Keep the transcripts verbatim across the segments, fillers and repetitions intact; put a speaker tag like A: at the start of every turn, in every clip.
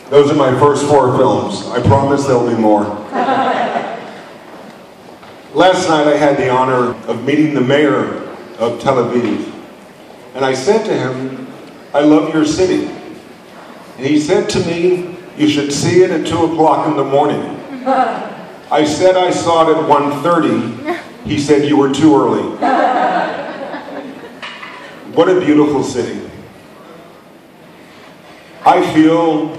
A: Those are my first four films. I promise there'll be more. Last night I had the honor of meeting the mayor of Tel Aviv. And I said to him, I love your city. And he said to me, you should see it at two o'clock in the morning. I said I saw it at one thirty. He said you were too early. What a beautiful city. I feel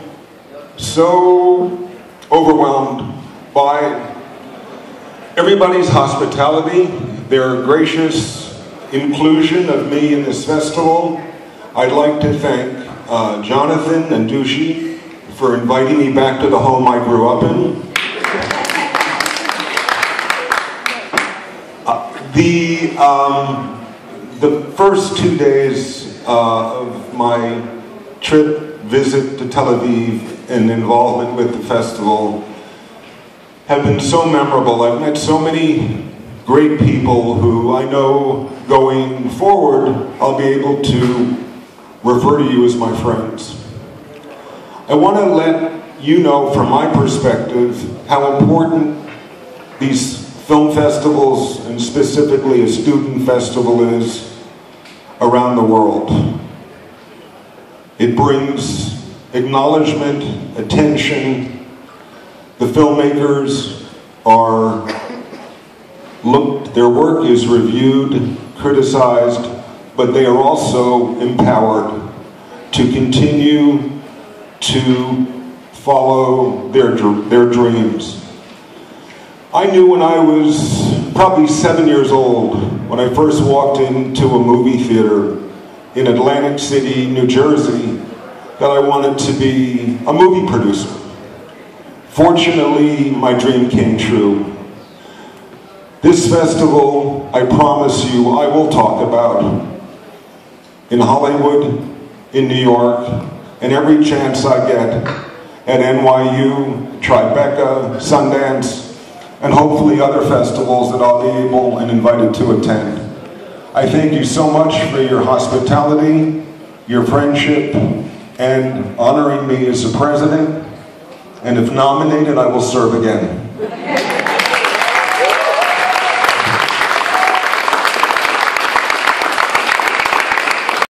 A: so overwhelmed by everybody's hospitality, their gracious inclusion of me in this festival. I'd like to thank uh, Jonathan and Dushi for inviting me back to the home I grew up in. Uh, the, um, the first two days uh, of my trip, visit to Tel Aviv, and involvement with the festival have been so memorable. I've met so many great people who I know going forward I'll be able to refer to you as my friends. I want to let you know from my perspective how important these film festivals, and specifically a student festival, is around the world. It brings acknowledgement, attention. The filmmakers are looked, their work is reviewed, criticized, but they are also empowered to continue to follow their, their dreams. I knew when I was probably seven years old, when I first walked into a movie theater in Atlantic City, New Jersey, that I wanted to be a movie producer. Fortunately, my dream came true. This festival, I promise you, I will talk about in Hollywood, in New York, and every chance I get at N Y U, Tribeca, Sundance, and hopefully other festivals that I'll be able and invited to attend. I thank you so much for your hospitality, your friendship, and honoring me as the president. And if nominated, I will serve again.